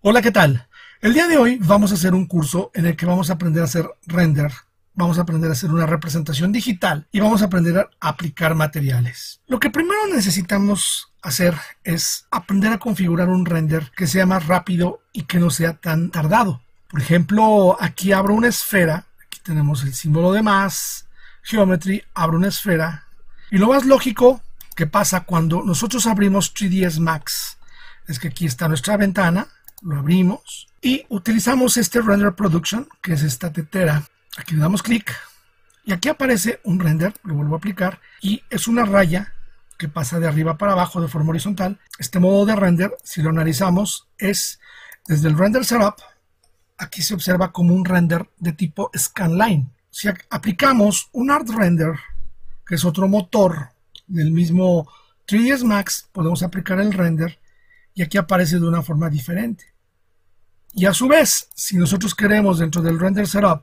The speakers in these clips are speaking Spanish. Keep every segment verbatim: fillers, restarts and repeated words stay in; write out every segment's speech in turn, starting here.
Hola, ¿qué tal? El día de hoy vamos a hacer un curso en el que vamos a aprender a hacer render, vamos a aprender a hacer una representación digital y vamos a aprender a aplicar materiales. Lo que primero necesitamos hacer es aprender a configurar un render que sea más rápido y que no sea tan tardado. Por ejemplo, aquí abro una esfera, aquí tenemos el símbolo de más, Geometry, abro una esfera y lo más lógico que pasa cuando nosotros abrimos tres D S Max es que aquí está nuestra ventana. Lo abrimos y utilizamos este Render Production, que es esta tetera. Aquí le damos clic y aquí aparece un render, lo vuelvo a aplicar y es una raya que pasa de arriba para abajo de forma horizontal. Este modo de render, si lo analizamos, es desde el Render Setup. Aquí se observa como un render de tipo Scanline. Si aplicamos un Art Render, que es otro motor del mismo tres D S Max, podemos aplicar el render y aquí aparece de una forma diferente. Y a su vez, si nosotros queremos dentro del Render Setup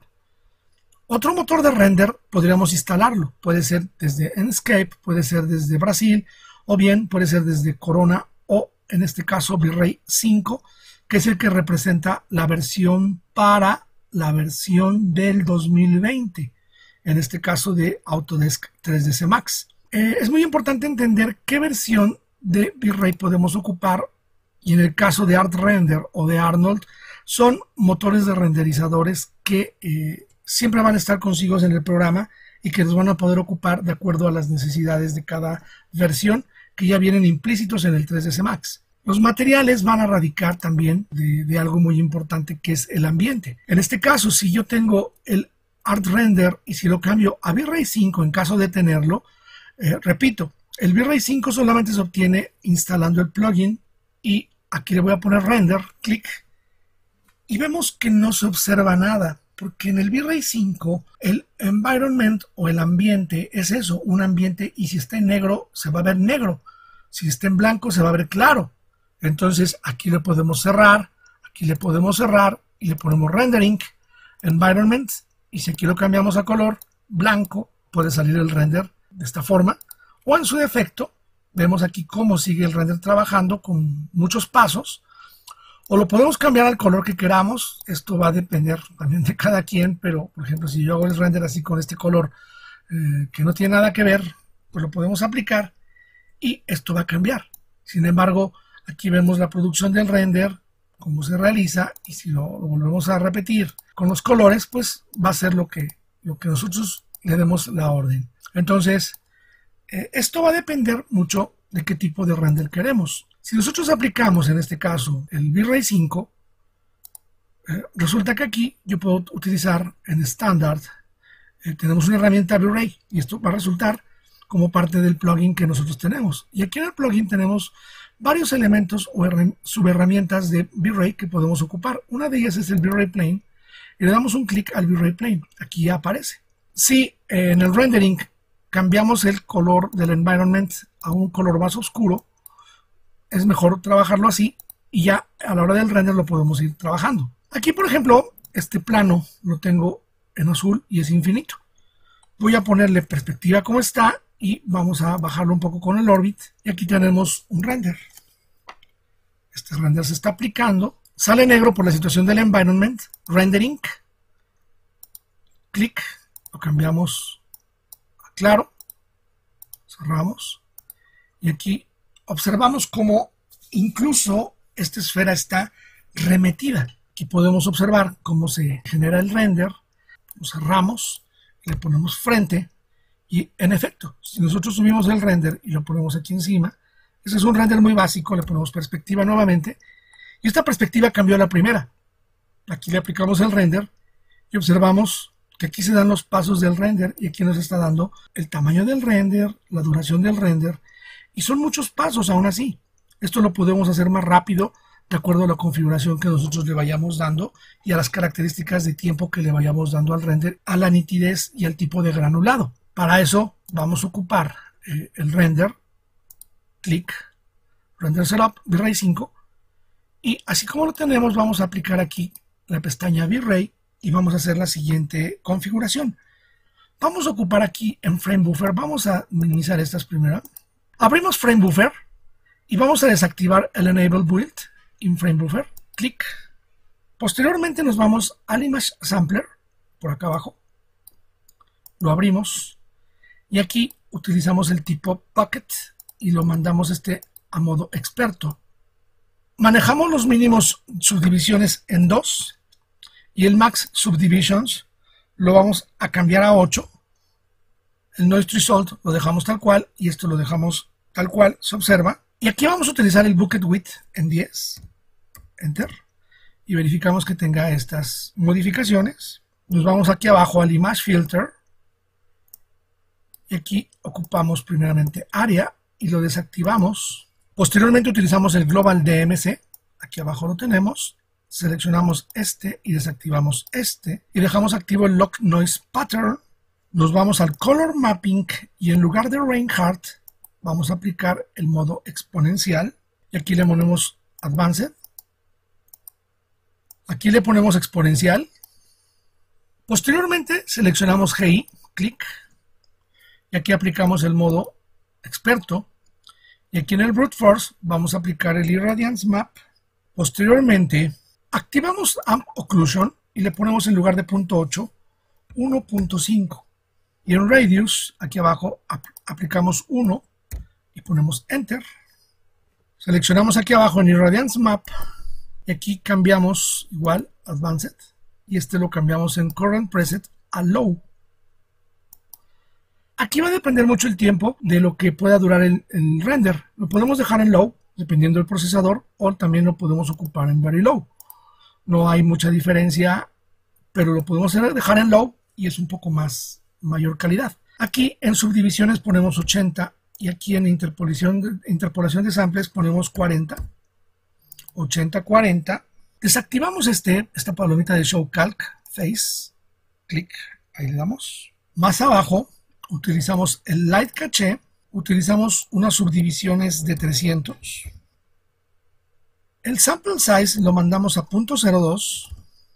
otro motor de render, podríamos instalarlo. Puede ser desde Enscape, puede ser desde Brasil, o bien puede ser desde Corona, o en este caso V-Ray cinco, que es el que representa la versión para la versión del dos mil veinte, en este caso de Autodesk tres D S Max. Eh, es muy importante entender qué versión de V-Ray podemos ocupar. Y en el caso de Art Render o de Arnold, son motores de renderizadores que eh, siempre van a estar consigo en el programa y que nos van a poder ocupar de acuerdo a las necesidades de cada versión que ya vienen implícitos en el tres D S Max. Los materiales van a radicar también de, de algo muy importante que es el ambiente. En este caso, si yo tengo el Art Render y si lo cambio a V-Ray cinco en caso de tenerlo, eh, repito, el V-Ray cinco solamente se obtiene instalando el plugin y aquí le voy a poner render, clic, y vemos que no se observa nada, porque en el V-Ray cinco el environment o el ambiente es eso, un ambiente, y si está en negro se va a ver negro, si está en blanco se va a ver claro. Entonces aquí le podemos cerrar, aquí le podemos cerrar y le ponemos rendering, environment, y si aquí lo cambiamos a color blanco, puede salir el render de esta forma, o en su defecto, vemos aquí cómo sigue el render trabajando con muchos pasos. O lo podemos cambiar al color que queramos. Esto va a depender también de cada quien. Pero, por ejemplo, si yo hago el render así con este color eh, que no tiene nada que ver, pues lo podemos aplicar y esto va a cambiar. Sin embargo, aquí vemos la producción del render, cómo se realiza. Y si lo, lo volvemos a repetir con los colores, pues va a ser lo que, lo que nosotros le demos la orden. Entonces, esto va a depender mucho de qué tipo de render queremos. Si nosotros aplicamos en este caso el V-Ray cinco, eh, resulta que aquí yo puedo utilizar en Standard, eh, tenemos una herramienta V-Ray y esto va a resultar como parte del plugin que nosotros tenemos. Y aquí en el plugin tenemos varios elementos o subherramientas de V-Ray que podemos ocupar. Una de ellas es el V-Ray Plane y le damos un clic al V-Ray Plane. Aquí ya aparece. Si eh, en el rendering cambiamos el color del environment a un color más oscuro, es mejor trabajarlo así y ya a la hora del render lo podemos ir trabajando. Aquí, por ejemplo, este plano lo tengo en azul y es infinito. Voy a ponerle perspectiva como está y vamos a bajarlo un poco con el Orbit. Y aquí tenemos un render. Este render se está aplicando. Sale negro por la situación del environment. Rendering. Clic. Lo cambiamos claro, cerramos y aquí observamos cómo incluso esta esfera está remetida. Aquí podemos observar cómo se genera el render, lo cerramos, le ponemos frente y en efecto, si nosotros subimos el render y lo ponemos aquí encima, ese es un render muy básico, le ponemos perspectiva nuevamente y esta perspectiva cambió a la primera. Aquí le aplicamos el render y observamos que aquí se dan los pasos del render y aquí nos está dando el tamaño del render, la duración del render y son muchos pasos aún así. Esto lo podemos hacer más rápido de acuerdo a la configuración que nosotros le vayamos dando y a las características de tiempo que le vayamos dando al render, a la nitidez y al tipo de granulado. Para eso vamos a ocupar eh, el render, clic, Render Setup, V-Ray cinco y así como lo tenemos vamos a aplicar aquí la pestaña V-Ray y vamos a hacer la siguiente configuración. Vamos a ocupar aquí en Frame Buffer, vamos a minimizar estas primero. Abrimos Frame Buffer y vamos a desactivar el Enable Build in Frame Buffer. clic. Posteriormente nos vamos al Image Sampler, por acá abajo. Lo abrimos y aquí utilizamos el tipo Bucket y lo mandamos este a modo experto. Manejamos los mínimos subdivisiones en dos y el Max Subdivisions lo vamos a cambiar a ocho. El Noise Result lo dejamos tal cual y esto lo dejamos tal cual, se observa. Y aquí vamos a utilizar el Bucket Width en diez. Enter. Y verificamos que tenga estas modificaciones. Nos vamos aquí abajo al Image Filter. Y aquí ocupamos primeramente Area y lo desactivamos. Posteriormente utilizamos el Global D M C. Aquí abajo lo tenemos. Seleccionamos este y desactivamos este. Y dejamos activo el Lock Noise Pattern. Nos vamos al Color Mapping y en lugar de Reinhardt vamos a aplicar el modo exponencial. Y aquí le ponemos Advanced. Aquí le ponemos exponencial. Posteriormente seleccionamos G I, clic. Y aquí aplicamos el modo experto. Y aquí en el Brute Force vamos a aplicar el Irradiance Map. Posteriormente activamos Amp Occlusion y le ponemos en lugar de punto ocho, uno punto cinco. Y en Radius, aquí abajo, ap aplicamos uno y ponemos Enter. Seleccionamos aquí abajo en Irradiance Map. Y aquí cambiamos igual Advanced. Y este lo cambiamos en Current Preset a Low. Aquí va a depender mucho el tiempo de lo que pueda durar el, el render. Lo podemos dejar en Low, dependiendo del procesador, o también lo podemos ocupar en Very Low. No hay mucha diferencia, pero lo podemos dejar en Low y es un poco más mayor calidad. Aquí en subdivisiones ponemos ochenta y aquí en interpolación de, interpolación de samples ponemos cuarenta. ochenta, cuarenta. Desactivamos este, esta palomita de Show Calc Face. Clic, ahí le damos. Más abajo utilizamos el Light Cache, utilizamos unas subdivisiones de trescientos. El Sample Size lo mandamos a punto cero dos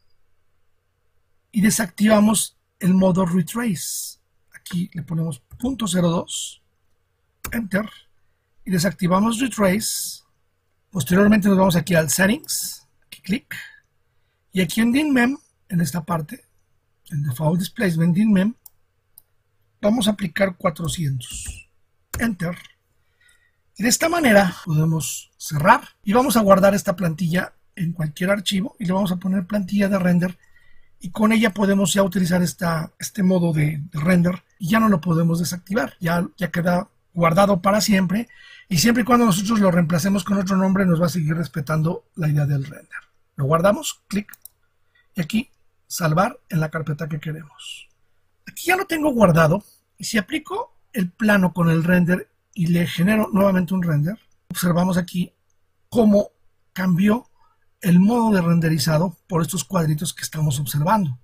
y desactivamos el modo Retrace. Aquí le ponemos punto cero dos, Enter, y desactivamos Retrace. Posteriormente nos vamos aquí al Settings, aquí clic, y aquí en DynMem, en esta parte, en Default Displacement DynMem, vamos a aplicar cuatrocientos. Enter. Y de esta manera podemos cerrar y vamos a guardar esta plantilla en cualquier archivo y le vamos a poner plantilla de render y con ella podemos ya utilizar esta, este modo de, de render y ya no lo podemos desactivar. Ya, ya queda guardado para siempre y siempre y cuando nosotros lo reemplacemos con otro nombre nos va a seguir respetando la idea del render. Lo guardamos, clic, y aquí salvar en la carpeta que queremos. Aquí ya lo tengo guardado y si aplico el plano con el render y le genero nuevamente un render, observamos aquí cómo cambió el modo de renderizado por estos cuadritos que estamos observando.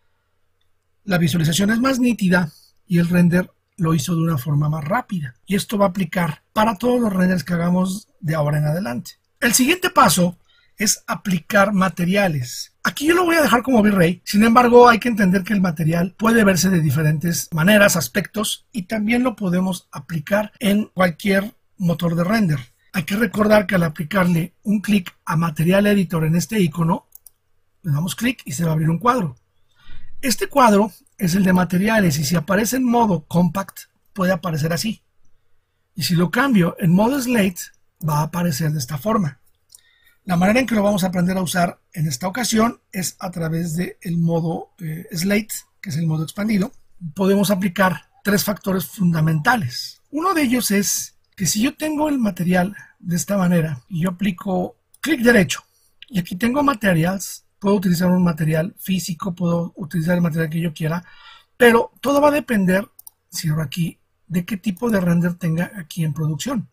La visualización es más nítida y el render lo hizo de una forma más rápida. Y esto va a aplicar para todos los renders que hagamos de ahora en adelante. El siguiente paso es aplicar materiales. Aquí yo lo voy a dejar como V-Ray, sin embargo hay que entender que el material puede verse de diferentes maneras, aspectos, y también lo podemos aplicar en cualquier motor de render. Hay que recordar que al aplicarle un clic a Material Editor en este icono, le damos clic y se va a abrir un cuadro. Este cuadro es el de materiales y si aparece en modo Compact puede aparecer así. Y si lo cambio en modo Slate va a aparecer de esta forma. La manera en que lo vamos a aprender a usar en esta ocasión es a través del modo eh, Slate, que es el modo expandido. Podemos aplicar tres factores fundamentales. Uno de ellos es que si yo tengo el material de esta manera y yo aplico clic derecho y aquí tengo materials, puedo utilizar un material físico, puedo utilizar el material que yo quiera, pero todo va a depender, cierro aquí, de qué tipo de render tenga aquí en producción.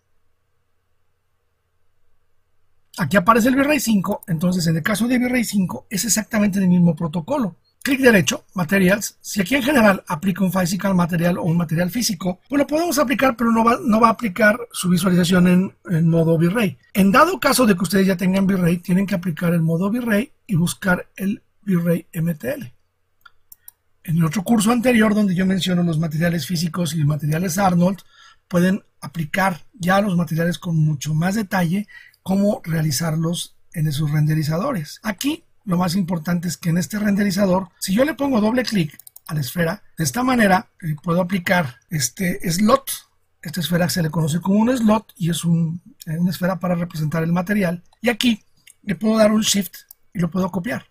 Aquí aparece el V-Ray cinco, entonces en el caso de V-Ray cinco es exactamente el mismo protocolo. Clic derecho, Materials. Si aquí en general aplica un Physical Material o un material físico, pues lo podemos aplicar, pero no va, no va a aplicar su visualización en, en modo V-Ray. En dado caso de que ustedes ya tengan V-Ray, tienen que aplicar el modo V-Ray y buscar el V-Ray M T L. En el otro curso anterior, donde yo menciono los materiales físicos y materiales Arnold, pueden aplicar ya los materiales con mucho más detalle, cómo realizarlos en esos renderizadores. Aquí lo más importante es que en este renderizador, si yo le pongo doble clic a la esfera, de esta manera eh, puedo aplicar este slot. Esta esfera se le conoce como un slot y es un, eh, una esfera para representar el material. Y aquí le puedo dar un shift y lo puedo copiar.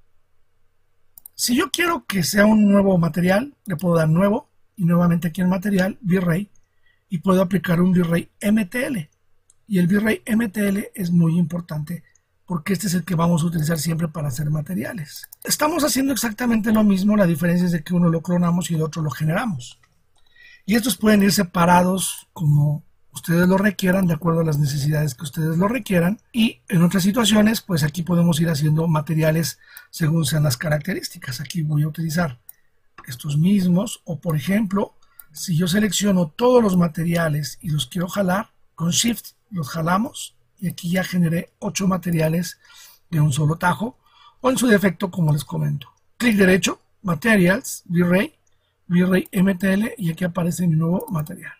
Si yo quiero que sea un nuevo material, le puedo dar nuevo y nuevamente aquí en material, V-Ray, y puedo aplicar un V-Ray M T L. Y el V-Ray M T L es muy importante porque este es el que vamos a utilizar siempre para hacer materiales. Estamos haciendo exactamente lo mismo, la diferencia es de que uno lo clonamos y el otro lo generamos. Y estos pueden ir separados como ustedes lo requieran, de acuerdo a las necesidades que ustedes lo requieran. Y en otras situaciones, pues aquí podemos ir haciendo materiales según sean las características. Aquí voy a utilizar estos mismos, o por ejemplo, si yo selecciono todos los materiales y los quiero jalar, con Shift los jalamos y aquí ya generé ocho materiales de un solo tajo, o en su defecto, como les comento. Clic derecho, Materials, V-Ray, V-Ray M T L y aquí aparece mi nuevo material.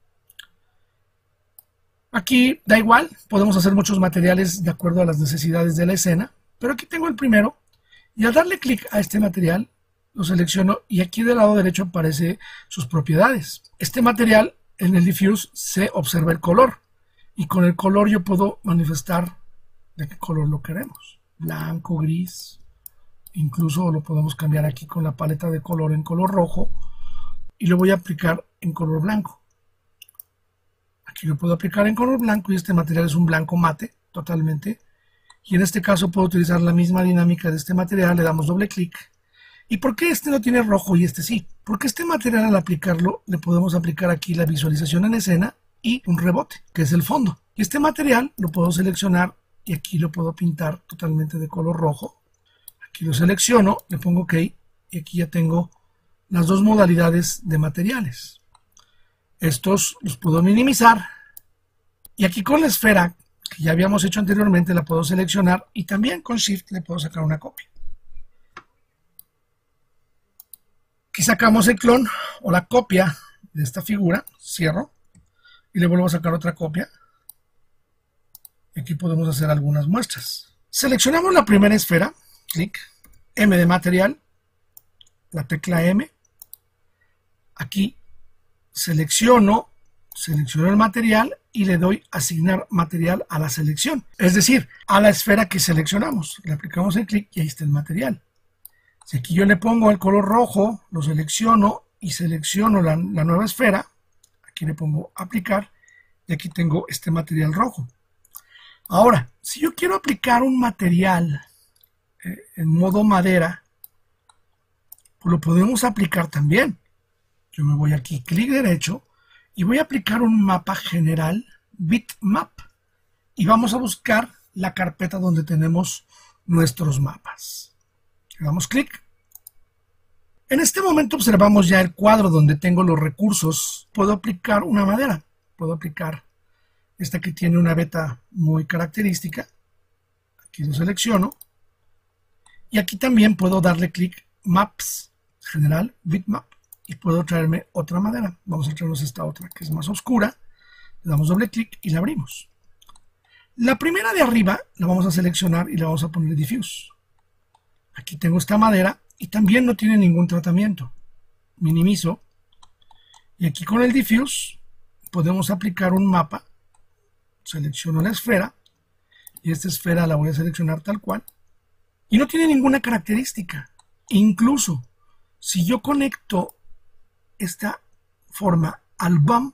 Aquí da igual, podemos hacer muchos materiales de acuerdo a las necesidades de la escena, pero aquí tengo el primero y al darle clic a este material lo selecciono y aquí del lado derecho aparece sus propiedades. Este material en el diffuse se observa el color y con el color yo puedo manifestar de qué color lo queremos, blanco, gris, incluso lo podemos cambiar aquí con la paleta de color en color rojo y lo voy a aplicar en color blanco. Aquí lo puedo aplicar en color blanco y este material es un blanco mate totalmente, y en este caso puedo utilizar la misma dinámica de este material, le damos doble clic. ¿Y por qué este no tiene rojo y este sí? Porque este material al aplicarlo le podemos aplicar aquí la visualización en escena y un rebote, que es el fondo. Y este material lo puedo seleccionar y aquí lo puedo pintar totalmente de color rojo. Aquí lo selecciono, le pongo OK y aquí ya tengo las dos modalidades de materiales. Estos los puedo minimizar y aquí con la esfera que ya habíamos hecho anteriormente la puedo seleccionar y también con Shift le puedo sacar una copia. Aquí sacamos el clon o la copia de esta figura, cierro y le vuelvo a sacar otra copia. Aquí podemos hacer algunas muestras. Seleccionamos la primera esfera, clic, M de material, la tecla M. Aquí selecciono, selecciono el material y le doy asignar material a la selección. Es decir, a la esfera que seleccionamos. Le aplicamos el clic y ahí está el material. Si aquí yo le pongo el color rojo, lo selecciono y selecciono la, la nueva esfera, aquí le pongo aplicar y aquí tengo este material rojo. Ahora, si yo quiero aplicar un material eh, en modo madera, pues lo podemos aplicar también. Yo me voy aquí, clic derecho, y voy a aplicar un mapa general, bitmap, y vamos a buscar la carpeta donde tenemos nuestros mapas. Le damos clic. En este momento observamos ya el cuadro donde tengo los recursos. Puedo aplicar una madera, puedo aplicar esta que tiene una veta muy característica. Aquí lo selecciono. Y aquí también puedo darle clic, Maps, General, Bitmap, y puedo traerme otra madera. Vamos a traernos esta otra que es más oscura. Le damos doble clic y la abrimos. La primera de arriba la vamos a seleccionar y la vamos a poner Diffuse. Aquí tengo esta madera y también no tiene ningún tratamiento. Minimizo. Y aquí con el Diffuse podemos aplicar un mapa. Selecciono la esfera y esta esfera la voy a seleccionar tal cual y no tiene ninguna característica. Incluso si yo conecto esta forma al bump,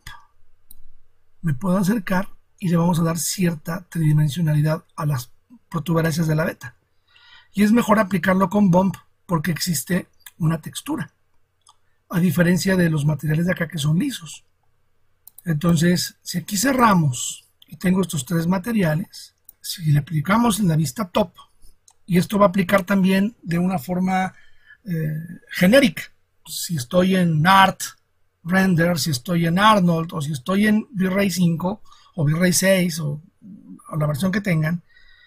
me puedo acercar y le vamos a dar cierta tridimensionalidad a las protuberancias de la veta, y es mejor aplicarlo con bump porque existe una textura, a diferencia de los materiales de acá que son lisos. Entonces, si aquí cerramos y tengo estos tres materiales, si le aplicamos en la vista top, y esto va a aplicar también de una forma eh, genérica, si estoy en Art, Render, si estoy en Arnold, o si estoy en V-Ray cinco, o V-Ray seis, o, o la versión que tengan,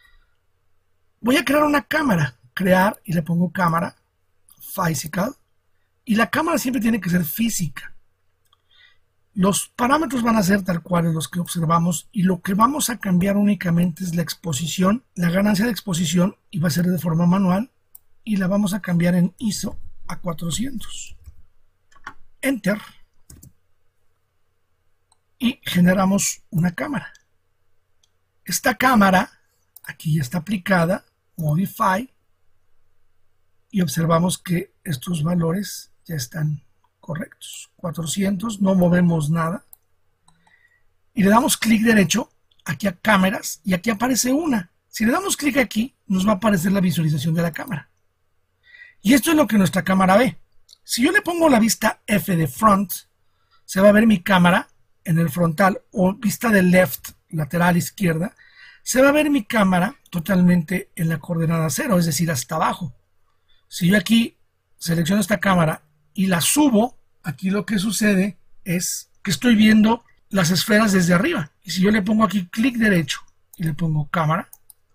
voy a crear una cámara, crear, y le pongo cámara, physical, y la cámara siempre tiene que ser física. Los parámetros van a ser tal cual los que observamos y lo que vamos a cambiar únicamente es la exposición, la ganancia de exposición, y va a ser de forma manual y la vamos a cambiar en I S O a cuatrocientos. Enter y generamos una cámara. Esta cámara aquí ya está aplicada, Modify, y observamos que estos valores ya están correctos. cuatrocientos, no movemos nada. Y le damos clic derecho aquí a cámaras y aquí aparece una. Si le damos clic aquí, nos va a aparecer la visualización de la cámara. Y esto es lo que nuestra cámara ve. Si yo le pongo la vista F de front, se va a ver mi cámara en el frontal, o vista de left, lateral izquierda, se va a ver mi cámara totalmente en la coordenada cero, es decir, hasta abajo. Si yo aquí selecciono esta cámara y la subo, aquí lo que sucede es que estoy viendo las esferas desde arriba. Y si yo le pongo aquí clic derecho y le pongo cámara,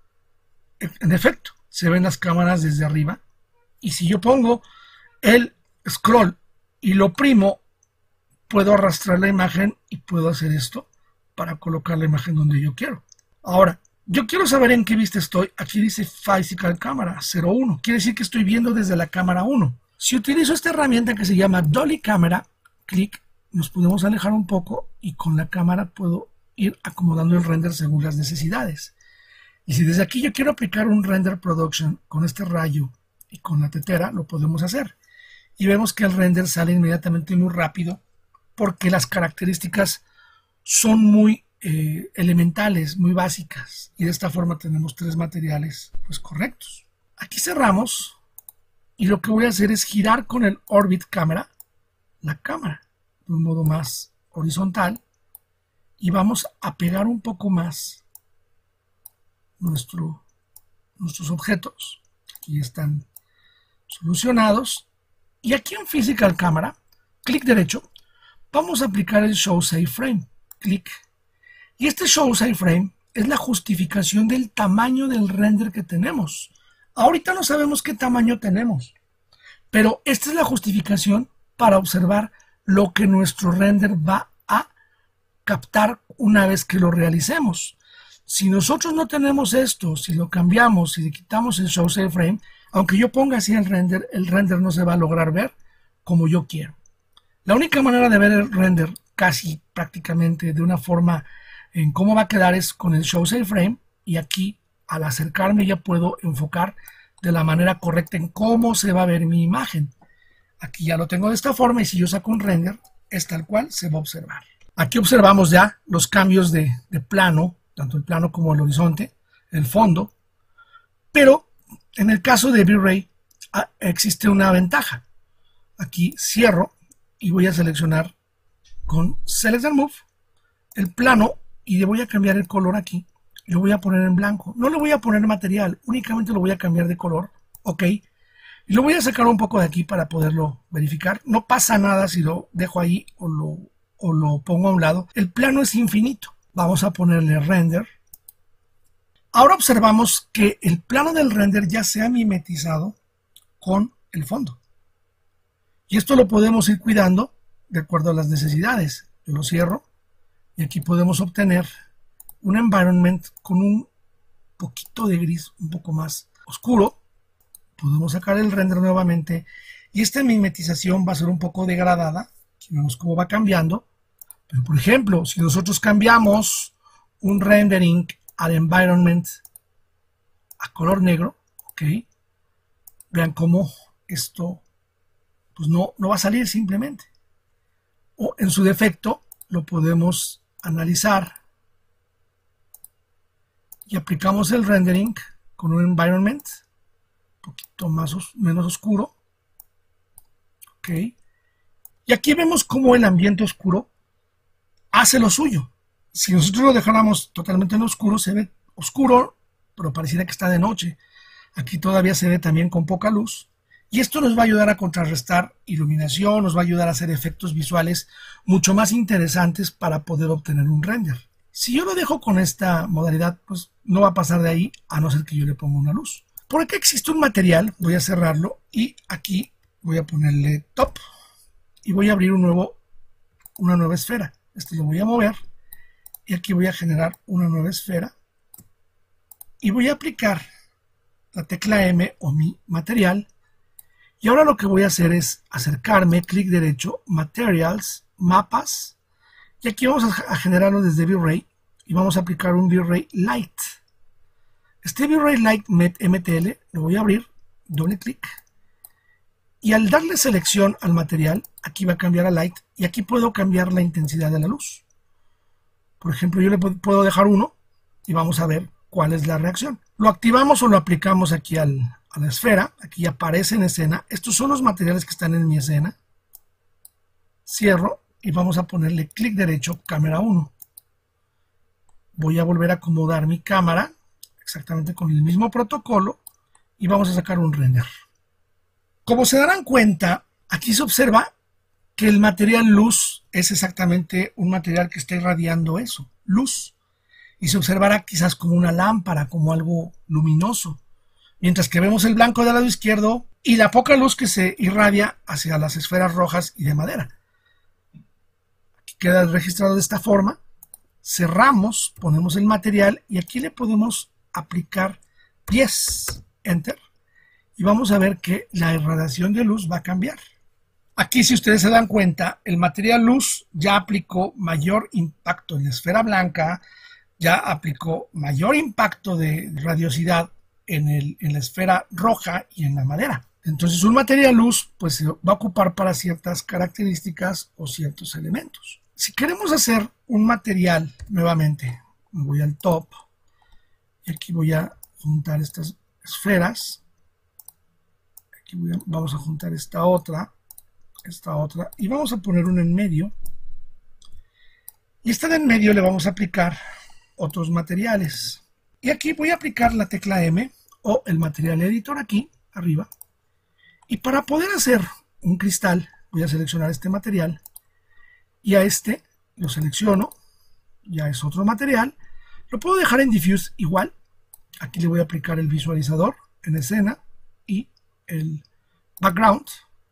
en efecto, se ven las cámaras desde arriba. Y si yo pongo el scroll y lo oprimo, puedo arrastrar la imagen y puedo hacer esto para colocar la imagen donde yo quiero. Ahora, yo quiero saber en qué vista estoy. Aquí dice Physical Camera cero uno. Quiere decir que estoy viendo desde la cámara uno. Si utilizo esta herramienta que se llama Dolly Camera, clic, nos podemos alejar un poco y con la cámara puedo ir acomodando el render según las necesidades. Y si desde aquí yo quiero aplicar un render production con este rayo y con la tetera, lo podemos hacer. Y vemos que el render sale inmediatamente muy rápido porque las características son muy eh, elementales, muy básicas. Y de esta forma tenemos tres materiales pues correctos. Aquí cerramos y lo que voy a hacer es girar con el Orbit Camera la cámara de un modo más horizontal y vamos a pegar un poco más nuestro, nuestros objetos. Aquí están solucionados. Y aquí en Physical Camera, clic derecho, vamos a aplicar el Show Save Frame. Clic. Y este Show Save Frame es la justificación del tamaño del render que tenemos. Ahorita no sabemos qué tamaño tenemos, pero esta es la justificación para observar lo que nuestro render va a captar una vez que lo realicemos. Si nosotros no tenemos esto, si lo cambiamos, si le quitamos el Show Save Frame, aunque yo ponga así el render, el render no se va a lograr ver como yo quiero. La única manera de ver el render casi prácticamente de una forma en cómo va a quedar es con el Show Save Frame, y aquí al acercarme ya puedo enfocar de la manera correcta en cómo se va a ver mi imagen. Aquí ya lo tengo de esta forma y si yo saco un render es tal cual se va a observar. Aquí observamos ya los cambios de, de plano, tanto el plano como el horizonte, el fondo, pero en el caso de V-Ray ah, existe una ventaja. Aquí cierro y voy a seleccionar con Select and Move el plano y le voy a cambiar el color aquí. Lo voy a poner en blanco. No le voy a poner material, únicamente lo voy a cambiar de color. Ok. Y lo voy a sacar un poco de aquí para poderlo verificar. No pasa nada si lo dejo ahí o lo, o lo pongo a un lado. El plano es infinito. Vamos a ponerle render. Ahora observamos que el plano del render ya se ha mimetizado con el fondo. Y esto lo podemos ir cuidando de acuerdo a las necesidades. Yo lo cierro y aquí podemos obtener un environment con un poquito de gris, un poco más oscuro. Podemos sacar el render nuevamente y esta mimetización va a ser un poco degradada. Aquí vemos cómo va cambiando. Pero por ejemplo, si nosotros cambiamos un rendering al environment a color negro, ok, vean cómo esto pues no, no va a salir simplemente. O en su defecto lo podemos analizar y aplicamos el rendering con un environment un poquito más menos oscuro, ok, y aquí vemos cómo el ambiente oscuro hace lo suyo. Si nosotros lo dejáramos totalmente en oscuro, se ve oscuro, pero pareciera que está de noche. Aquí todavía se ve también con poca luz. Y esto nos va a ayudar a contrarrestar iluminación, nos va a ayudar a hacer efectos visuales mucho más interesantes para poder obtener un render. Si yo lo dejo con esta modalidad, pues no va a pasar de ahí, a no ser que yo le ponga una luz. Por aquí existe un material, voy a cerrarlo y aquí voy a ponerle top y voy a abrir un nuevo, una nueva esfera. Este lo voy a mover. Y aquí voy a generar una nueva esfera. Y voy a aplicar la tecla M o mi material. Y ahora lo que voy a hacer es acercarme, clic derecho, Materials, Mapas. Y aquí vamos a generarlo desde V-Ray. Y vamos a aplicar un V-Ray Light. Este V-Ray Light M T L lo voy a abrir, doble clic. Y al darle selección al material, aquí va a cambiar a Light. Y aquí puedo cambiar la intensidad de la luz. Por ejemplo, yo le puedo dejar uno y vamos a ver cuál es la reacción. Lo activamos o lo aplicamos aquí al, a la esfera. Aquí aparece en escena. Estos son los materiales que están en mi escena. Cierro y vamos a ponerle clic derecho, cámara uno. Voy a volver a acomodar mi cámara exactamente con el mismo protocolo y vamos a sacar un render. Como se darán cuenta, aquí se observa que el material luz es exactamente un material que está irradiando eso, luz. Y se observará quizás como una lámpara, como algo luminoso. Mientras que vemos el blanco del lado izquierdo y la poca luz que se irradia hacia las esferas rojas y de madera. Aquí queda registrado de esta forma. Cerramos, ponemos el material y aquí le podemos aplicar pies, enter. Y vamos a ver que la irradiación de luz va a cambiar. Aquí, si ustedes se dan cuenta, el material luz ya aplicó mayor impacto en la esfera blanca, ya aplicó mayor impacto de radiosidad en, el, en la esfera roja y en la madera. Entonces, un material luz pues, se va a ocupar para ciertas características o ciertos elementos. Si queremos hacer un material, nuevamente, me voy al top y aquí voy a juntar estas esferas. Aquí voy a, vamos a juntar esta otra. esta otra y vamos a poner una en medio y esta de en medio le vamos a aplicar otros materiales y aquí voy a aplicar la tecla M o el material editor aquí arriba y para poder hacer un cristal voy a seleccionar este material y a este lo selecciono, ya es otro material, lo puedo dejar en diffuse igual, aquí le voy a aplicar el visualizador en escena y el background.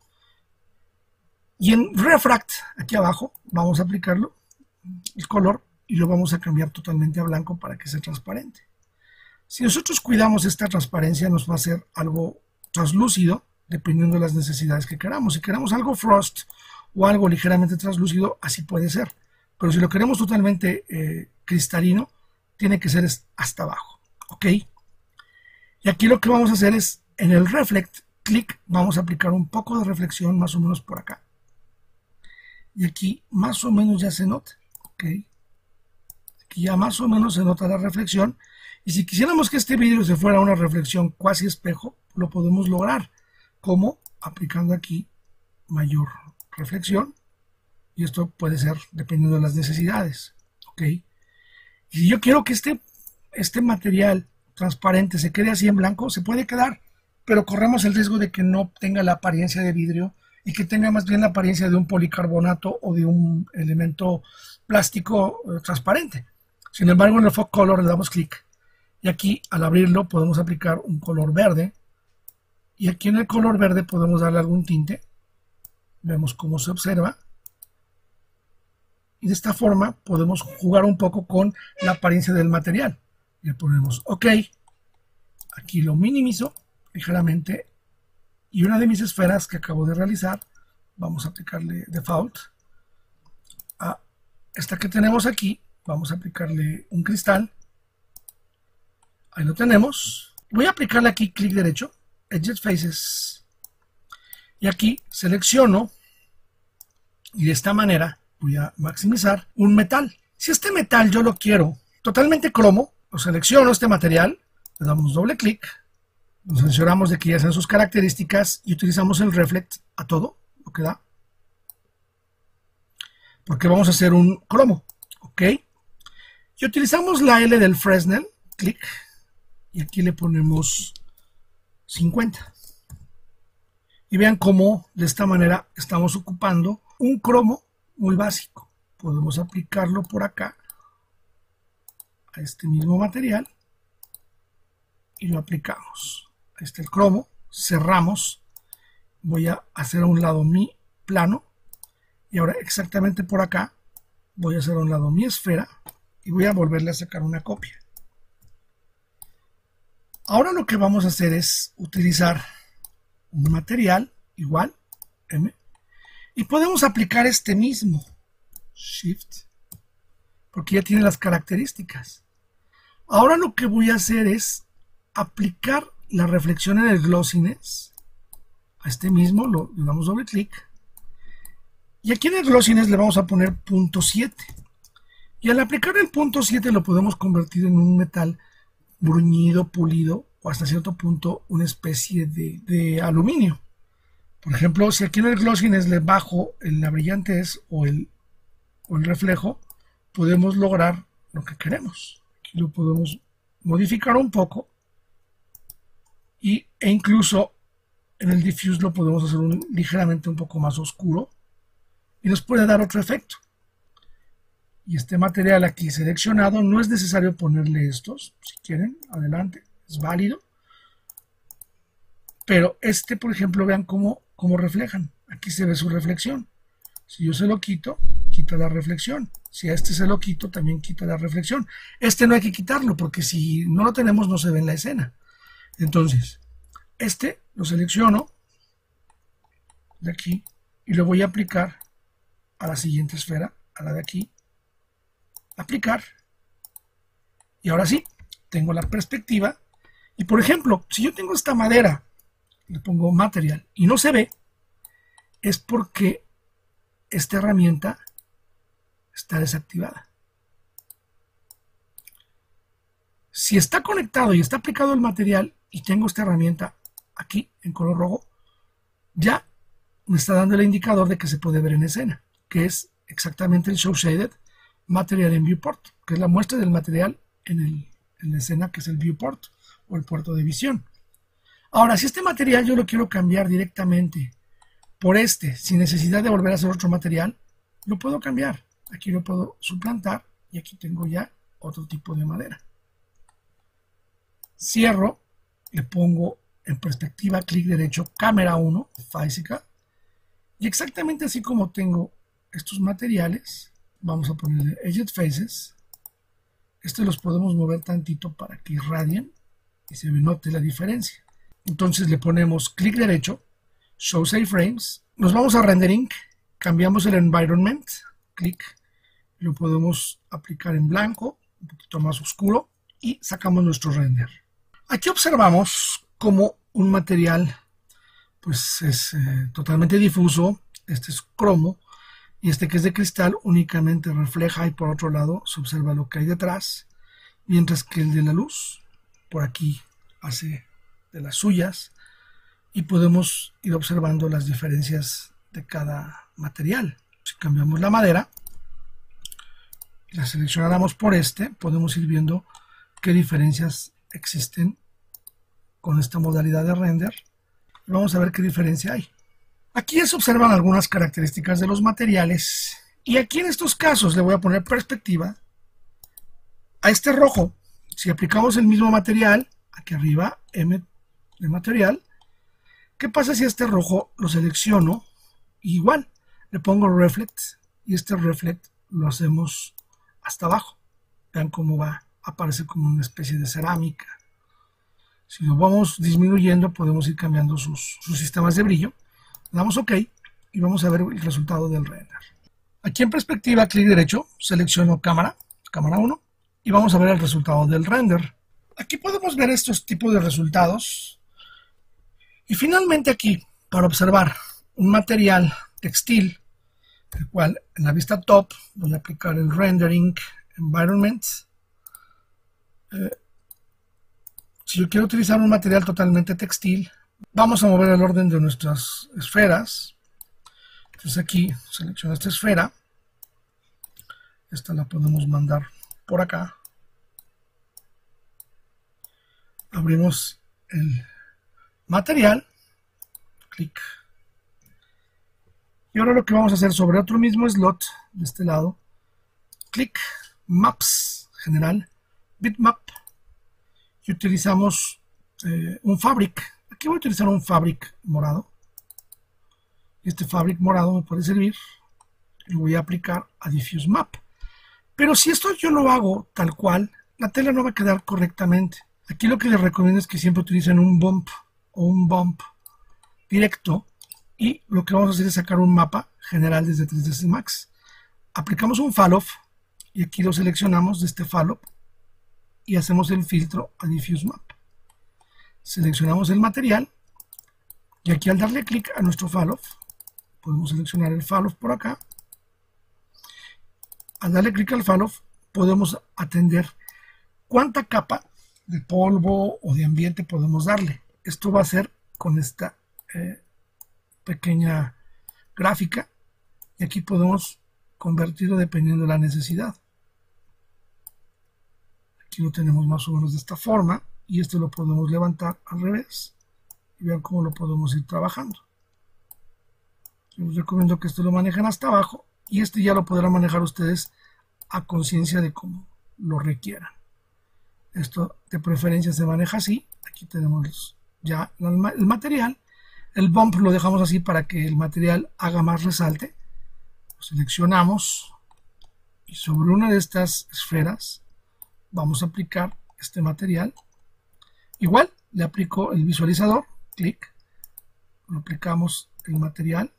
Y en Refract, aquí abajo, vamos a aplicarlo, el color, y lo vamos a cambiar totalmente a blanco para que sea transparente. Si nosotros cuidamos esta transparencia, nos va a hacer algo translúcido, dependiendo de las necesidades que queramos. Si queramos algo frost o algo ligeramente translúcido, así puede ser. Pero si lo queremos totalmente eh, cristalino, tiene que ser hasta abajo. ¿Ok? Y aquí lo que vamos a hacer es, en el Reflect, clic, vamos a aplicar un poco de reflexión más o menos por acá. Y aquí más o menos ya se nota, ¿ok? Aquí ya más o menos se nota la reflexión. Y si quisiéramos que este vidrio se fuera una reflexión cuasi espejo, lo podemos lograr. ¿Cómo? Aplicando aquí mayor reflexión. Y esto puede ser dependiendo de las necesidades, ¿ok? Y si yo quiero que este, este material transparente se quede así en blanco, se puede quedar, pero corremos el riesgo de que no tenga la apariencia de vidrio y que tenga más bien la apariencia de un policarbonato o de un elemento plástico eh, transparente. Sin embargo, en el Fog Color le damos clic y aquí al abrirlo podemos aplicar un color verde y aquí en el color verde podemos darle algún tinte. Vemos cómo se observa y de esta forma podemos jugar un poco con la apariencia del material. Le ponemos OK, aquí lo minimizo ligeramente. Y una de mis esferas que acabo de realizar, vamos a aplicarle Default. A esta que tenemos aquí, vamos a aplicarle un cristal. Ahí lo tenemos. Voy a aplicarle aquí clic derecho, Edge Faces. Y aquí selecciono, y de esta manera voy a maximizar un metal. Si este metal yo lo quiero totalmente cromo, lo selecciono este material, le damos doble clic. Nos aseguramos de que ya sean sus características y utilizamos el Reflect a todo, lo que da. Porque vamos a hacer un cromo, ¿ok? Y utilizamos la L del Fresnel, clic, y aquí le ponemos cincuenta. Y vean cómo de esta manera estamos ocupando un cromo muy básico. Podemos aplicarlo por acá a este mismo material y lo aplicamos. Ahí está el cromo, cerramos, voy a hacer a un lado mi plano y ahora exactamente por acá voy a hacer a un lado mi esfera y voy a volverle a sacar una copia. Ahora lo que vamos a hacer es utilizar un material igual, M, y podemos aplicar este mismo, Shift, porque ya tiene las características. Ahora lo que voy a hacer es aplicar la reflexión en el glossiness, a este mismo, lo, le damos doble clic, y aquí en el glossiness le vamos a poner punto siete. Y al aplicar el punto siete lo podemos convertir en un metal bruñido, pulido, o hasta cierto punto una especie de, de aluminio. Por ejemplo, si aquí en el glossiness le bajo la brillantez o el, o el reflejo, podemos lograr lo que queremos. Aquí lo podemos modificar un poco y, e incluso en el diffuse lo podemos hacer un, ligeramente un poco más oscuro y nos puede dar otro efecto. Y este material aquí seleccionado, no es necesario ponerle estos, si quieren, adelante, es válido. Pero este, por ejemplo, vean cómo, cómo reflejan. Aquí se ve su reflexión. Si yo se lo quito, quita la reflexión. Si a este se lo quito, también quita la reflexión. Este no hay que quitarlo, porque si no lo tenemos, no se ve en la escena. Entonces, este lo selecciono de aquí y lo voy a aplicar a la siguiente esfera, a la de aquí. Aplicar. Y ahora sí, tengo la perspectiva. Y por ejemplo, si yo tengo esta madera, le pongo material y no se ve, es porque esta herramienta está desactivada. Si está conectado y está aplicado el material y tengo esta herramienta aquí en color rojo, ya me está dando el indicador de que se puede ver en escena, que es exactamente el Show Shaded Material en Viewport, que es la muestra del material en, el, en la escena, que es el Viewport o el puerto de visión. Ahora, si este material yo lo quiero cambiar directamente por este, sin necesidad de volver a hacer otro material, lo puedo cambiar. Aquí lo puedo suplantar y aquí tengo ya otro tipo de madera. Cierro, le pongo en perspectiva, clic derecho, cámara uno, física, y exactamente así como tengo estos materiales, vamos a ponerle Edged Faces. Estos los podemos mover tantito para que irradien y se note la diferencia. Entonces le ponemos clic derecho, Show Save Frames, nos vamos a Rendering, cambiamos el Environment, clic, lo podemos aplicar en blanco, un poquito más oscuro, y sacamos nuestro render. Aquí observamos como un material pues es eh, totalmente difuso, este es cromo, y este que es de cristal únicamente refleja y por otro lado se observa lo que hay detrás, mientras que el de la luz por aquí hace de las suyas y podemos ir observando las diferencias de cada material. Si cambiamos la madera y la seleccionáramos por este, podemos ir viendo qué diferencias existen con esta modalidad de render. Vamos a ver qué diferencia hay. Aquí ya se observan algunas características de los materiales y aquí en estos casos le voy a poner perspectiva a este rojo. Si aplicamos el mismo material, aquí arriba, M de material, ¿qué pasa si este rojo lo selecciono? Igual, le pongo Reflect y este Reflect lo hacemos hasta abajo. Vean cómo va, aparece como una especie de cerámica. Si lo vamos disminuyendo, podemos ir cambiando sus, sus sistemas de brillo. Le damos OK y vamos a ver el resultado del render. Aquí en perspectiva, clic derecho, selecciono cámara, cámara uno, y vamos a ver el resultado del render. Aquí podemos ver estos tipos de resultados. Y finalmente aquí, para observar un material textil, el cual en la vista top voy a aplicar el Rendering Environment. Eh, si yo quiero utilizar un material totalmente textil, vamos a mover el orden de nuestras esferas. Entonces aquí selecciono esta esfera. Esta la podemos mandar por acá. Abrimos el material. Clic. Y ahora lo que vamos a hacer sobre otro mismo slot de este lado. Clic. Maps. General. Bitmap. Y utilizamos eh, un fabric. Aquí voy a utilizar un fabric morado. Este fabric morado me puede servir. Y voy a aplicar a Diffuse Map. Pero si esto yo lo hago tal cual, la tela no va a quedar correctamente. Aquí lo que les recomiendo es que siempre utilicen un bump o un bump directo, y lo que vamos a hacer es sacar un mapa general desde tres D Max. Aplicamos un falloff y aquí lo seleccionamos de este falloff y hacemos el filtro a Diffuse Map. Seleccionamos el material y aquí al darle clic a nuestro falloff, podemos seleccionar el falloff por acá. Al darle clic al falloff podemos atender cuánta capa de polvo o de ambiente podemos darle. Esto va a ser con esta eh, pequeña gráfica, y aquí podemos convertirlo dependiendo de la necesidad. Aquí lo tenemos más o menos de esta forma, y esto lo podemos levantar al revés y vean cómo lo podemos ir trabajando. Yo les recomiendo que esto lo manejen hasta abajo, y este ya lo podrán manejar ustedes a conciencia de cómo lo requieran. Esto de preferencia se maneja así. Aquí tenemos ya el material. El bump lo dejamos así para que el material haga más resalte. Lo seleccionamos y sobre una de estas esferas vamos a aplicar este material. Igual le aplico el visualizador, clic, lo aplicamos el material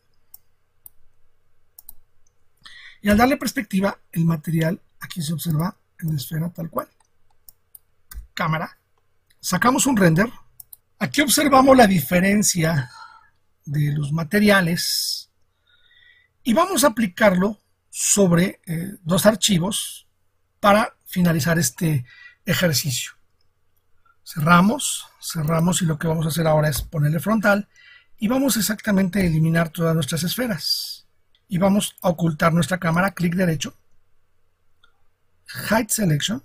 y al darle perspectiva el material aquí se observa en la esfera tal cual. Cámara, sacamos un render. Aquí observamos la diferencia de los materiales y vamos a aplicarlo sobre eh, dos archivos para finalizar este ejercicio. Cerramos, cerramos y lo que vamos a hacer ahora es ponerle frontal y vamos exactamente a eliminar todas nuestras esferas y vamos a ocultar nuestra cámara, clic derecho, Hide Selection,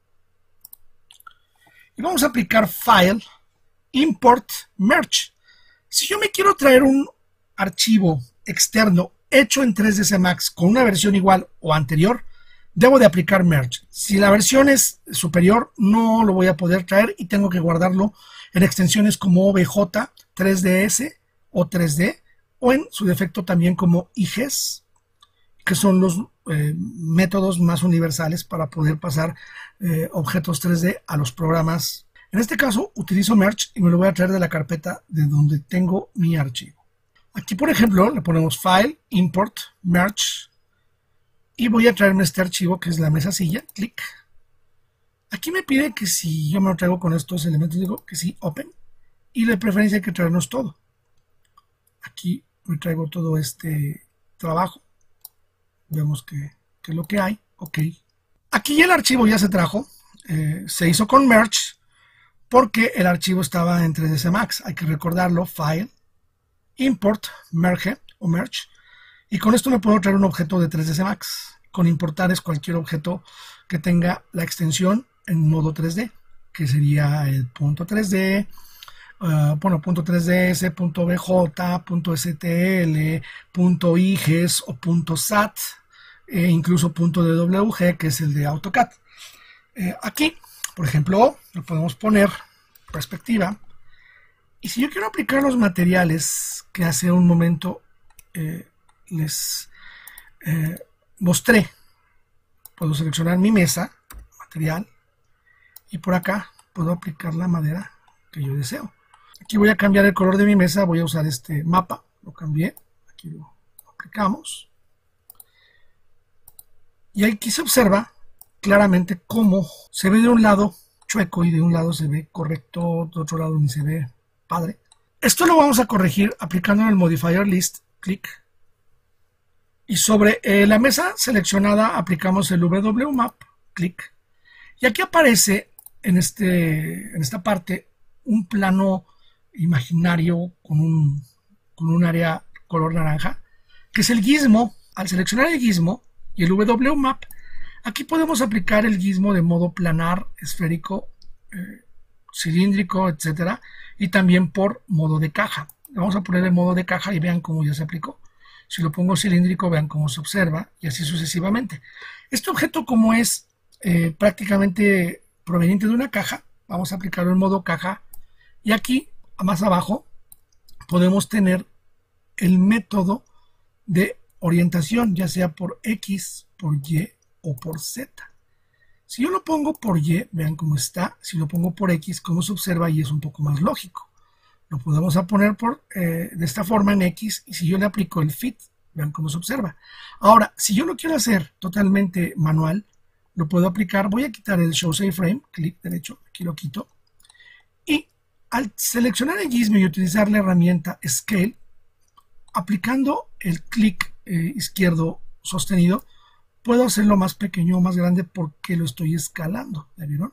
y vamos a aplicar File, Import, Merge. Si yo me quiero traer un archivo externo hecho en tres D Max con una versión igual o anterior, debo de aplicar Merge. Si la versión es superior, no lo voy a poder traer y tengo que guardarlo en extensiones como O B J, tres D S o tres D, o en su defecto también como I G E S, que son los eh, métodos más universales para poder pasar eh, objetos tres D a los programas. En este caso utilizo Merge y me lo voy a traer de la carpeta de donde tengo mi archivo. Aquí, por ejemplo, le ponemos File, Import, Merge y voy a traerme este archivo que es la mesa silla, clic. Aquí me pide que si yo me lo traigo con estos elementos, digo que sí, Open, y de preferencia hay que traernos todo. Aquí me traigo todo este trabajo, vemos que, que es lo que hay, ok. Aquí ya el archivo ya se trajo, eh, se hizo con Merge, porque el archivo estaba en tres D Max. Hay que recordarlo, File, Import, Merge o Merge. Y con esto me puedo traer un objeto de tres D Max. Con importar es cualquier objeto que tenga la extensión en modo tres D, que sería el punto tres D, uh, bueno, punto tres D S, punto B J, punto S T L, punto I G E S o punto S A T, e incluso punto D W G, que es el de AutoCAD. Eh, aquí, por ejemplo, lo podemos poner perspectiva. Y si yo quiero aplicar los materiales que hace un momento eh, les eh, mostré, puedo seleccionar mi mesa, material, y por acá puedo aplicar la madera que yo deseo. Aquí voy a cambiar el color de mi mesa, voy a usar este mapa, lo cambié, aquí lo aplicamos. Y aquí se observa claramente cómo se ve de un lado chueco y de un lado se ve correcto, de otro lado ni se ve padre. Esto lo vamos a corregir aplicando en el modifier list, clic, y sobre eh, la mesa seleccionada aplicamos el W Map, clic, y aquí aparece en, este, en esta parte un plano imaginario con un, con un área color naranja, que es el gizmo. Al seleccionar el gizmo y el W Map, aquí podemos aplicar el gizmo de modo planar, esférico, eh, cilíndrico, etcétera, y también por modo de caja. Vamos a poner el modo de caja y vean cómo ya se aplicó. Si lo pongo cilíndrico, vean cómo se observa, y así sucesivamente. Este objeto, como es eh, prácticamente proveniente de una caja, vamos a aplicarlo en modo caja, y aquí, más abajo, podemos tener el método de orientación, ya sea por X, por Y o por Z. Si yo lo pongo por Y, vean cómo está. Si lo pongo por X, como se observa, y es un poco más lógico. Lo podemos poner por, eh, de esta forma en X, y si yo le aplico el fit, vean cómo se observa. Ahora, si yo lo quiero hacer totalmente manual, lo puedo aplicar. Voy a quitar el Show Save Frame, clic derecho, aquí lo quito. Y al seleccionar el gizmo y utilizar la herramienta Scale, aplicando el clic eh, izquierdo sostenido, puedo hacerlo más pequeño o más grande porque lo estoy escalando. ¿Ya vieron?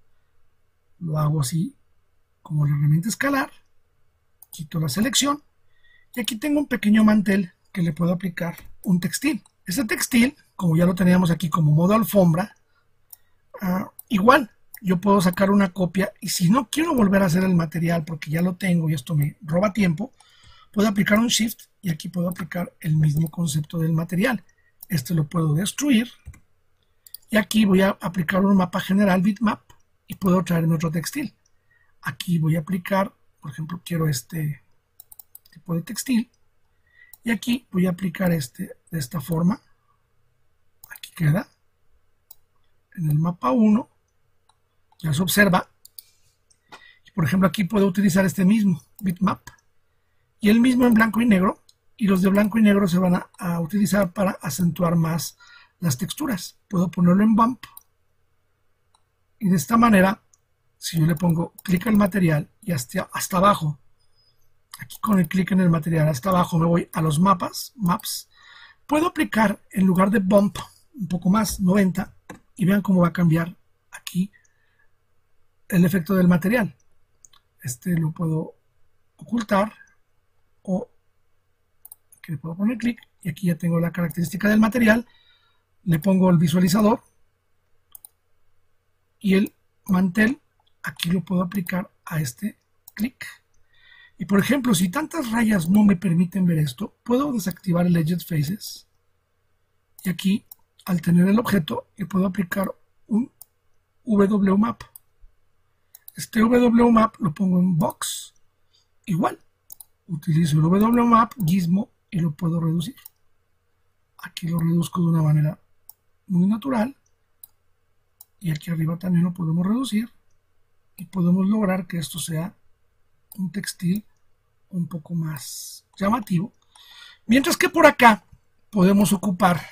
Lo hago así, como la herramienta escalar. Quito la selección. Y aquí tengo un pequeño mantel que le puedo aplicar un textil. Este textil, como ya lo teníamos aquí como modo alfombra, uh, igual yo puedo sacar una copia, y si no quiero volver a hacer el material porque ya lo tengo y esto me roba tiempo, puedo aplicar un Shift y aquí puedo aplicar el mismo concepto del material. Este lo puedo destruir y aquí voy a aplicar un mapa general bitmap y puedo traerme otro textil. Aquí voy a aplicar, por ejemplo, quiero este tipo de textil y aquí voy a aplicar este de esta forma. Aquí queda en el mapa uno, ya se observa. Y por ejemplo, aquí puedo utilizar este mismo bitmap y el mismo en blanco y negro, y los de blanco y negro se van a, a utilizar para acentuar más las texturas. Puedo ponerlo en bump y de esta manera, si yo le pongo clic al material y hasta, hasta abajo, aquí con el clic en el material hasta abajo me voy a los mapas, maps, puedo aplicar en lugar de bump un poco más, noventa, y vean cómo va a cambiar aquí el efecto del material. Este lo puedo ocultar, o que le puedo poner clic, y aquí ya tengo la característica del material. Le pongo el visualizador y el mantel, aquí lo puedo aplicar a este clic. Y por ejemplo, si tantas rayas no me permiten ver esto, puedo desactivar el Edge Faces, y aquí al tener el objeto le puedo aplicar un W W Map. Este W W Map lo pongo en Box, igual utilizo el W W Map, gizmo, y lo puedo reducir. Aquí lo reduzco de una manera muy natural, y aquí arriba también lo podemos reducir, y podemos lograr que esto sea un textil un poco más llamativo. Mientras que por acá podemos ocupar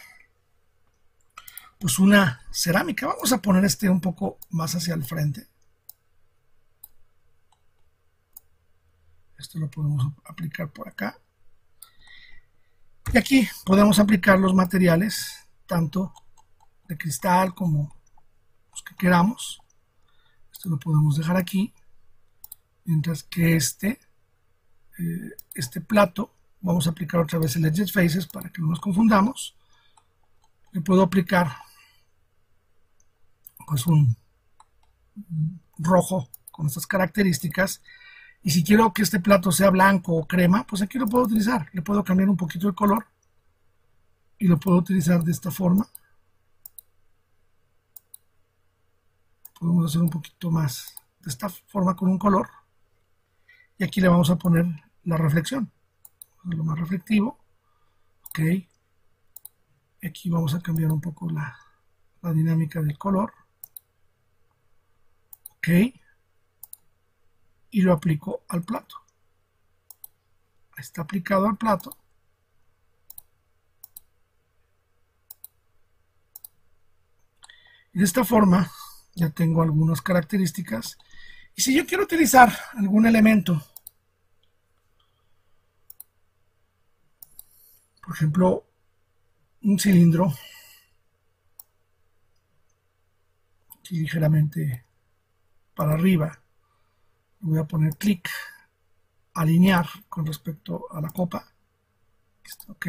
pues una cerámica. Vamos a poner este un poco más hacia el frente. Esto lo podemos aplicar por acá. Y aquí podemos aplicar los materiales, tanto de cristal como los que queramos. Esto lo podemos dejar aquí. Mientras que este, eh, este plato, vamos a aplicar otra vez el Edge Faces para que no nos confundamos. Le puedo aplicar pues un, un rojo con estas características. Y si quiero que este plato sea blanco o crema, pues aquí lo puedo utilizar. Le puedo cambiar un poquito el color y lo puedo utilizar de esta forma. Podemos hacer un poquito más de esta forma con un color. Y aquí le vamos a poner la reflexión, lo más reflectivo. Ok. Aquí vamos a cambiar un poco la, la dinámica del color. Ok. Y lo aplico al plato. Está aplicado al plato. Y de esta forma ya tengo algunas características. Y si yo quiero utilizar algún elemento, por ejemplo, un cilindro, y ligeramente para arriba, voy a poner clic, alinear con respecto a la copa. Ok.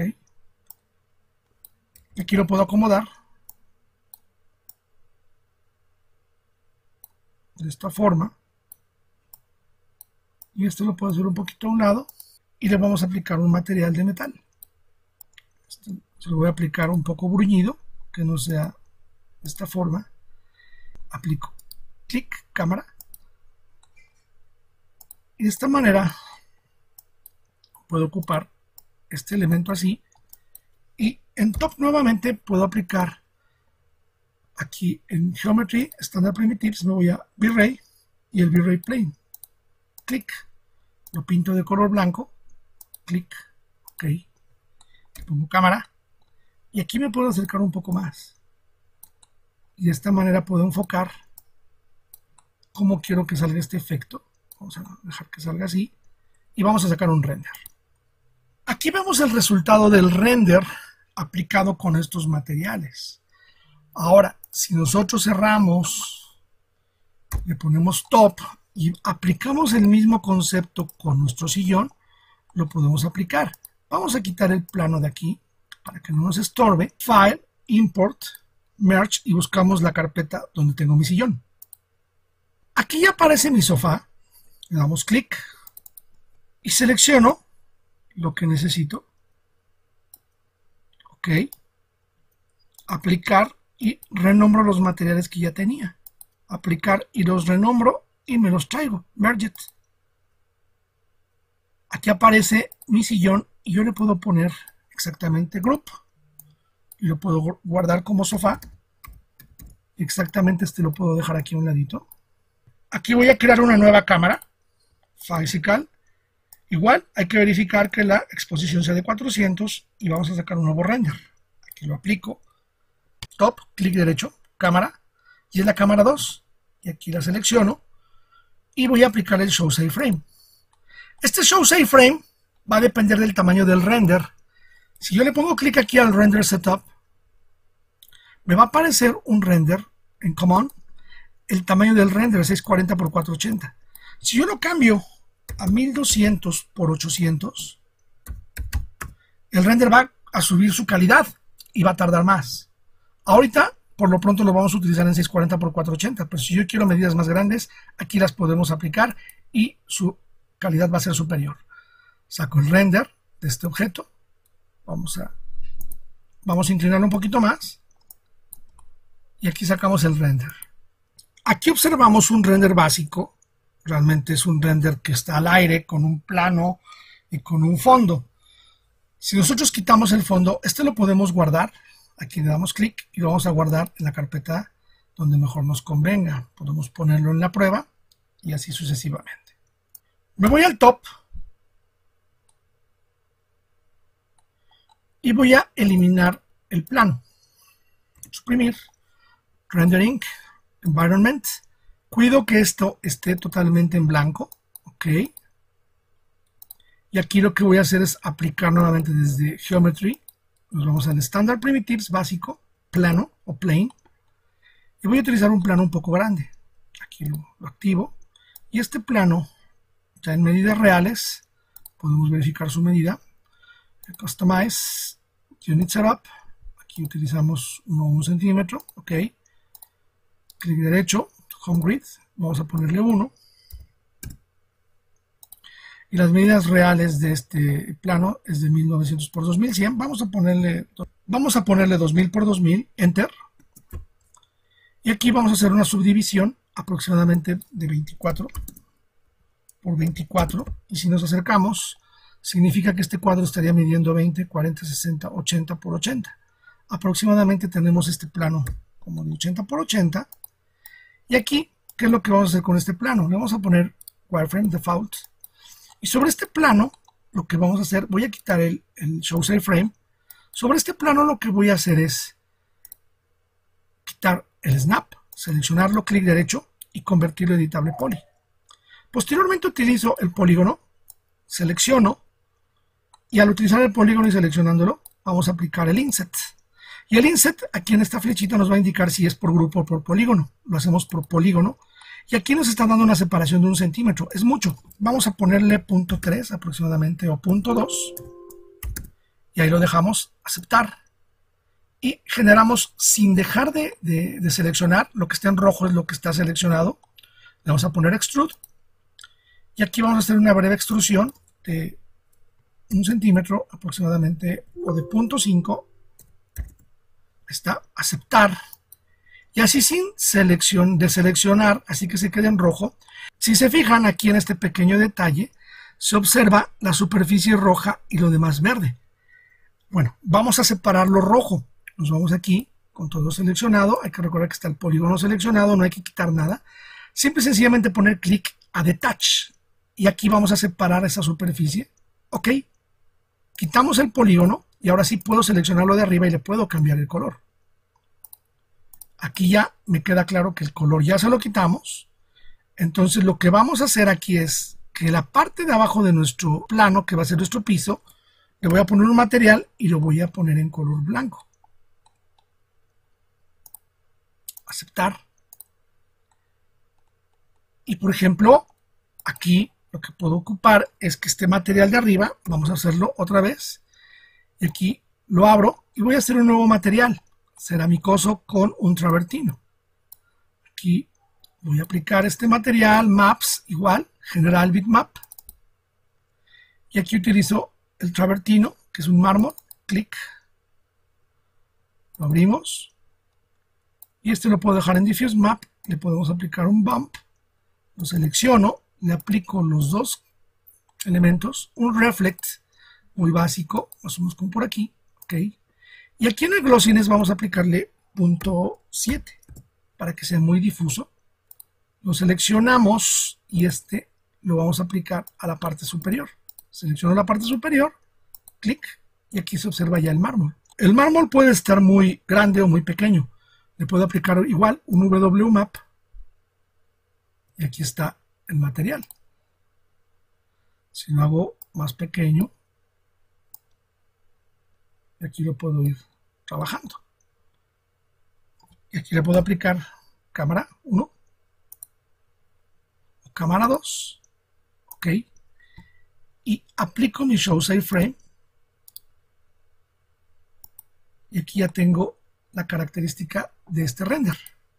Y aquí lo puedo acomodar de esta forma. Y esto lo puedo hacer un poquito a un lado. Y le vamos a aplicar un material de metal. Este se lo voy a aplicar un poco bruñido, que no sea de esta forma. Aplico clic, cámara. Y de esta manera puedo ocupar este elemento así. Y en top nuevamente puedo aplicar aquí en Geometry, Standard Primitives, me voy a V-Ray y el V-Ray Plane. Clic. Lo pinto de color blanco. Clic. Ok. Pongo cámara. Y aquí me puedo acercar un poco más. Y de esta manera puedo enfocar cómo quiero que salga este efecto. Vamos a dejar que salga así. Y vamos a sacar un render. Aquí vemos el resultado del render aplicado con estos materiales. Ahora, si nosotros cerramos, le ponemos top y aplicamos el mismo concepto con nuestro sillón, lo podemos aplicar. Vamos a quitar el plano de aquí para que no nos estorbe. File, Import, Merge y buscamos la carpeta donde tengo mi sillón. Aquí ya aparece mi sofá. Le damos clic y selecciono lo que necesito. Ok. Aplicar y renombro los materiales que ya tenía. Aplicar y los renombro y me los traigo. Merge it. Aquí aparece mi sillón y yo le puedo poner exactamente group. Y lo puedo guardar como sofá. Exactamente este lo puedo dejar aquí a un ladito. Aquí voy a crear una nueva cámara. Physical. Igual hay que verificar que la exposición sea de cuatrocientos y vamos a sacar un nuevo render. Aquí lo aplico. Top, clic derecho, cámara. Y es la cámara dos. Y aquí la selecciono. Y voy a aplicar el Show Save Frame. Este Show Save Frame va a depender del tamaño del render. Si yo le pongo clic aquí al Render Setup, me va a aparecer un render en Common. El tamaño del render es seiscientos cuarenta por cuatrocientos ochenta. Si yo lo cambio a mil doscientos por ochocientos, el render va a subir su calidad y va a tardar más. Ahorita, por lo pronto, lo vamos a utilizar en seiscientos cuarenta por cuatrocientos ochenta, pero si yo quiero medidas más grandes, aquí las podemos aplicar y su calidad va a ser superior. Saco el render de este objeto. Vamos a, vamos a inclinarlo un poquito más. Y aquí sacamos el render. Aquí observamos un render básico. Realmente es un render que está al aire con un plano y con un fondo. Si nosotros quitamos el fondo, este lo podemos guardar. Aquí le damos clic y lo vamos a guardar en la carpeta donde mejor nos convenga. Podemos ponerlo en la prueba y así sucesivamente. Me voy al top y voy a eliminar el plano. Suprimir, rendering, environment. Cuido que esto esté totalmente en blanco. Ok. Y aquí lo que voy a hacer es aplicar nuevamente desde Geometry. Nos vamos al Standard Primitives básico, plano o plane. Y voy a utilizar un plano un poco grande. Aquí lo, lo activo. Y este plano, ya en medidas reales, podemos verificar su medida. Customize, Unit Setup. Aquí utilizamos un centímetro. Ok. Clic derecho. Home Grid, vamos a ponerle uno. Y las medidas reales de este plano es de mil novecientos por dos mil cien. Vamos a ponerle, vamos a ponerle dos mil por dos mil, Enter. Y aquí vamos a hacer una subdivisión aproximadamente de veinticuatro por veinticuatro. Y si nos acercamos, significa que este cuadro estaría midiendo veinte, cuarenta, sesenta, ochenta por ochenta. Aproximadamente tenemos este plano como de ochenta por ochenta. Y aquí, ¿qué es lo que vamos a hacer con este plano? Le vamos a poner Wireframe Default. Y sobre este plano, lo que vamos a hacer, voy a quitar el, el Show Save Frame. Sobre este plano lo que voy a hacer es quitar el Snap, seleccionarlo, clic derecho y convertirlo en editable poly. Posteriormente utilizo el polígono, selecciono y al utilizar el polígono y seleccionándolo, vamos a aplicar el Inset. Y el Inset, aquí en esta flechita, nos va a indicar si es por grupo o por polígono. Lo hacemos por polígono. Y aquí nos está dando una separación de un centímetro. Es mucho. Vamos a ponerle punto tres aproximadamente o punto dos. Y ahí lo dejamos aceptar. Y generamos, sin dejar de, de, de seleccionar, lo que está en rojo es lo que está seleccionado. Le vamos a poner Extrude. Y aquí vamos a hacer una breve extrusión de un centímetro aproximadamente o de punto cinco. Está aceptar. Y así sin selección de seleccionar, así que se quede en rojo. Si se fijan aquí en este pequeño detalle, se observa la superficie roja y lo demás verde. Bueno, vamos a separar lo rojo. Nos vamos aquí con todo seleccionado. Hay que recordar que está el polígono seleccionado, no hay que quitar nada. Simple y sencillamente poner clic a Detach. Y aquí vamos a separar esa superficie. Ok. Quitamos el polígono y ahora sí puedo seleccionarlo de arriba y le puedo cambiar el color. Aquí ya me queda claro que el color ya se lo quitamos. Entonces lo que vamos a hacer aquí es que la parte de abajo de nuestro plano, que va a ser nuestro piso, le voy a poner un material y lo voy a poner en color blanco. Aceptar. Y por ejemplo, aquí lo que puedo ocupar es que este material de arriba, vamos a hacerlo otra vez. Y aquí lo abro y voy a hacer un nuevo material, ceramicoso con un travertino. Aquí voy a aplicar este material, Maps, igual, General Bitmap. Y aquí utilizo el travertino, que es un mármol, clic. Lo abrimos. Y este lo puedo dejar en Diffuse Map, le podemos aplicar un Bump. Lo selecciono, le aplico los dos elementos, un Reflect muy básico, más o menos como por aquí, ok. Y aquí en el Glossiness vamos a aplicarle punto siete para que sea muy difuso. Lo seleccionamos y este lo vamos a aplicar a la parte superior. Selecciono la parte superior, clic, y aquí se observa ya el mármol. El mármol puede estar muy grande o muy pequeño. Le puedo aplicar igual un W Map y aquí está el material. Si lo hago más pequeño, aquí lo puedo ir trabajando. Y aquí le puedo aplicar cámara uno o cámara dos, ok, y aplico mi Show Save Frame y aquí ya tengo la característica de este render.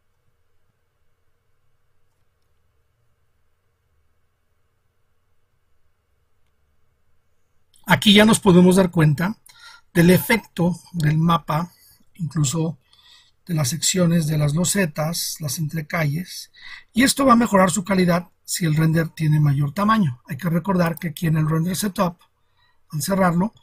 Aquí ya nos podemos dar cuenta del efecto del mapa, incluso de las secciones de las losetas, las entrecalles, y esto va a mejorar su calidad si el render tiene mayor tamaño. Hay que recordar que aquí en el Render Setup, al cerrarlo,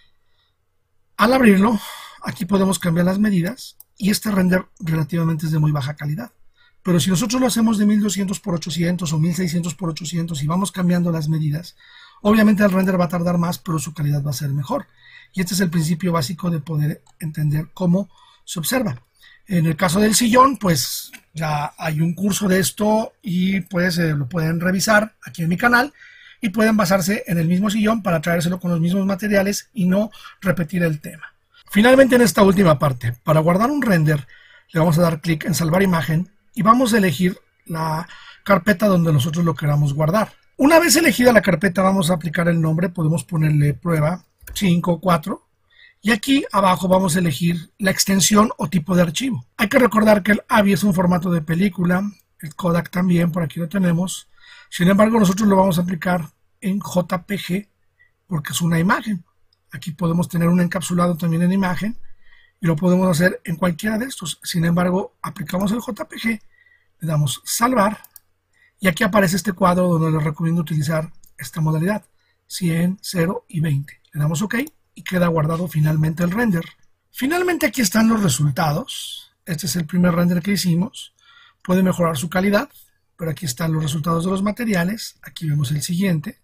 al abrirlo, aquí podemos cambiar las medidas y este render relativamente es de muy baja calidad. Pero si nosotros lo hacemos de mil doscientos por ochocientos o mil seiscientos por ochocientos y vamos cambiando las medidas, obviamente el render va a tardar más, pero su calidad va a ser mejor. Y este es el principio básico de poder entender cómo se observa. En el caso del sillón, pues ya hay un curso de esto y pues eh, lo pueden revisar aquí en mi canal y pueden basarse en el mismo sillón para traérselo con los mismos materiales y no repetir el tema. Finalmente, en esta última parte, para guardar un render, le vamos a dar clic en salvar imagen y vamos a elegir la carpeta donde nosotros lo queramos guardar. Una vez elegida la carpeta, vamos a aplicar el nombre, podemos ponerle prueba cinco cuatro y aquí abajo vamos a elegir la extensión o tipo de archivo. Hay que recordar que el A V I es un formato de película, el Kodak también, por aquí lo tenemos. Sin embargo, nosotros lo vamos a aplicar en J P G porque es una imagen. Aquí podemos tener un encapsulado también en imagen y lo podemos hacer en cualquiera de estos. Sin embargo, aplicamos el J P G, le damos salvar y aquí aparece este cuadro donde les recomiendo utilizar esta modalidad, cien, cero y veinte. Le damos OK y queda guardado finalmente el render. Finalmente aquí están los resultados. Este es el primer render que hicimos. Puede mejorar su calidad, pero aquí están los resultados de los materiales. Aquí vemos el siguiente,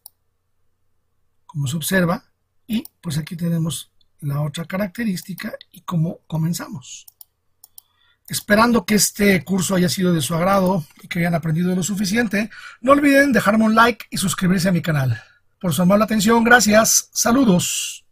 como se observa. Y pues aquí tenemos la otra característica y cómo comenzamos. Esperando que este curso haya sido de su agrado y que hayan aprendido lo suficiente, no olviden dejarme un like y suscribirse a mi canal. Por su amable atención, gracias. Saludos.